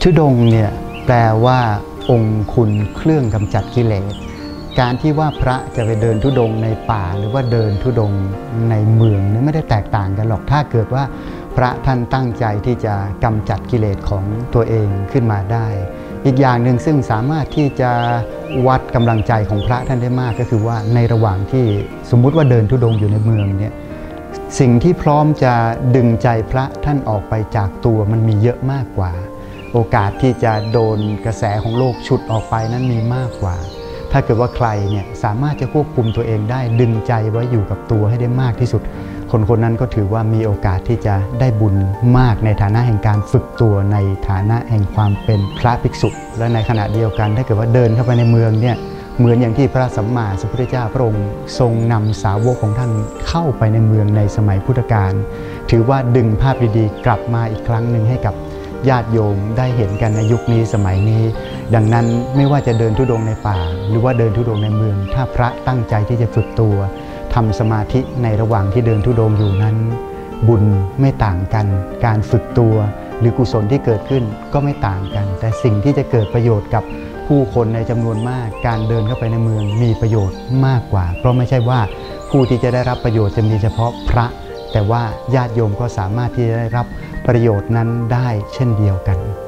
ธุดงค์เนี่ยแปลว่าองค์คุณเครื่องกำจัดกิเลสการที่ว่าพระจะไปเดินธุดงค์ในป่าหรือว่าเดินธุดงค์ในเมืองนี่ไม่ได้แตกต่างกันหรอกถ้าเกิดว่าพระท่านตั้งใจที่จะกำจัดกิเลสของตัวเองขึ้นมาได้อีกอย่างหนึ่งซึ่งสามารถที่จะวัดกำลังใจของพระท่านได้มากก็คือว่าในระหว่างที่สมมุติว่าเดินธุดงค์อยู่ในเมืองเนี่ยสิ่งที่พร้อมจะดึงใจพระท่านออกไปจากตัวมันมีเยอะมากกว่าโอกาสที่จะโดนกระแสของโลกฉุดออกไปนั้นมีมากกว่าถ้าเกิดว่าใครเนี่ยสามารถจะควบคุมตัวเองได้ดึงใจไว้อยู่กับตัวให้ได้มากที่สุดคนนั้นก็ถือว่ามีโอกาสที่จะได้บุญมากในฐานะแห่งการฝึกตัวในฐานะแห่งความเป็นพระภิกษุและในขณะเดียวกันถ้าเกิดว่าเดินเข้าไปในเมืองเนี่ยเหมือนอย่างที่พระสัมมาสัมพุทธเจ้าพระองค์ทรงนำสาวกของท่านเข้าไปในเมืองในสมัยพุทธกาลถือว่าดึงภาพดีๆกลับมาอีกครั้งหนึ่งให้กับญาติโยมได้เห็นกันในยุคนี้สมัยนี้ดังนั้นไม่ว่าจะเดินธุดงค์ในป่าหรือว่าเดินธุดงค์ในเมืองถ้าพระตั้งใจที่จะฝึกตัวทำสมาธิในระหว่างที่เดินธุดงค์อยู่นั้นบุญไม่ต่างกันการฝึกตัวหรือกุศลที่เกิดขึ้นก็ไม่ต่างกันแต่สิ่งที่จะเกิดประโยชน์กับผู้คนในจำนวนมากการเดินเข้าไปในเมืองมีประโยชน์มากกว่าเพราะไม่ใช่ว่าผู้ที่จะได้รับประโยชน์จะมีเฉพาะพระแต่ว่าญาติโยมก็สามารถที่จะได้รับประโยชน์นั้นได้เช่นเดียวกัน